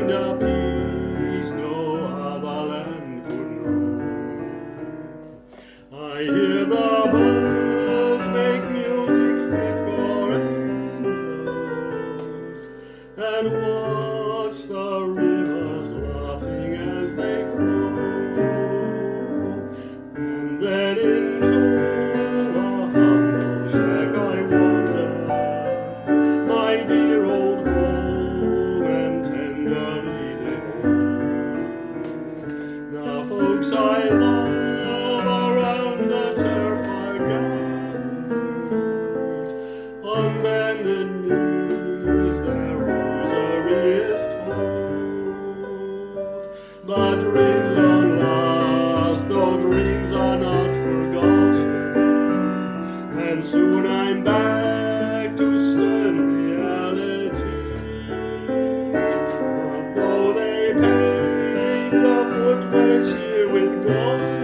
find a peace no other land could know. I hear the birds make music fit for angels, and watch the rivers laughing as they flow. And then into a humble shack I wander, my dear old home, and tenderly they hold. The folks I love around the turf are gathered, on bended knees their rosary is told. But dreams are lost, though dreams are not forgotten, and soon I'm back to stern reality. But though they paint the footways here with gold,